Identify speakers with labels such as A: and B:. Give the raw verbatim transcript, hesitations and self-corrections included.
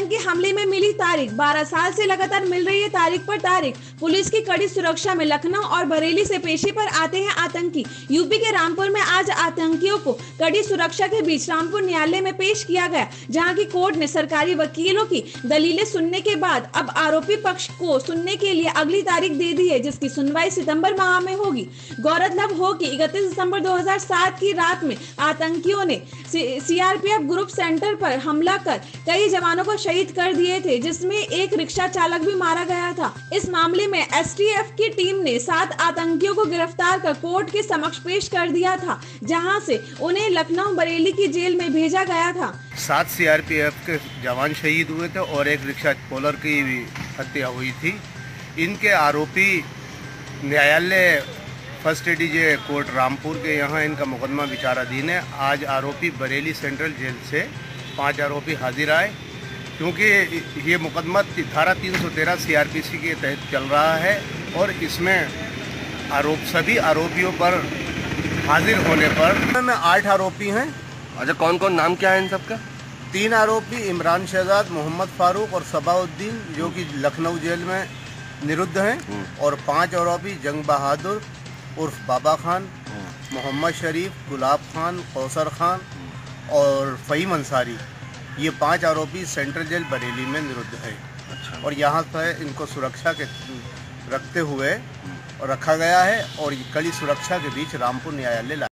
A: आतंकी हमले में मिली तारीख, बारह साल से लगातार मिल रही है तारीख पर तारीख। पुलिस की कड़ी सुरक्षा में लखनऊ और बरेली से पेशी पर आते हैं आतंकी। यूपी के रामपुर में आज आतंकियों को कड़ी सुरक्षा के बीच रामपुर न्यायालय में पेश किया गया, जहां की कोर्ट ने सरकारी वकीलों की दलीलें सुनने के बाद अब आरोपी पक्ष को सुनने के लिए अगली तारीख दे दी है, जिसकी सुनवाई सितंबर माह में होगी। गौरतलब हो कि इकतीस दिसंबर दो हज़ार सात की रात में आतंकियों ने सीआरपीएफ ग्रुप सेंटर पर हमला कर कई जवानों को शहीद कर दिए थे, जिसमें एक रिक्शा चालक भी मारा गया था। इस मामले में एसटीएफ की टीम ने सात आतंकियों को गिरफ्तार कर कोर्ट के समक्ष पेश कर दिया था, जहां से उन्हें लखनऊ बरेली की जेल में भेजा गया था।
B: सात सीआरपीएफ के जवान शहीद हुए थे और एक रिक्शा पोलर की भी हत्या हुई थी। इनके आरोपी न्यायालय फर्स्ट एडीजे कोर्ट रामपुर के यहाँ इनका मुकदमा विचाराधीन है। आज आरोपी बरेली सेंट्रल जेल से पांच आरोपी हाजिर आए, क्योंकि ये मुकदमा धारा तीन सौ तेरह सीआरपीसी के तहत चल रहा है और इसमें आरोप सभी आरोपियों पर हाजिर होने पर में आठ आरोपी हैं।
C: अच्छा, कौन कौन नाम क्या है इन सबका?
B: तीन आरोपी इमरान शहजाद, मोहम्मद फारूक और सबाउद्दीन, जो कि लखनऊ जेल में निरुद्ध हैं, और पांच आरोपी जंग बहादुर उर्फ बाबा खान, मोहम्मद शरीफ, गुलाब खान, कौसर खान और फ़हीम अंसारी। ये पांच आरोपी सेंट्रल जेल बरेली में निरुद्ध है।
C: अच्छा।
B: और यहाँ पर इनको सुरक्षा के रखते हुए रखा गया है और कड़ी सुरक्षा के बीच रामपुर न्यायालय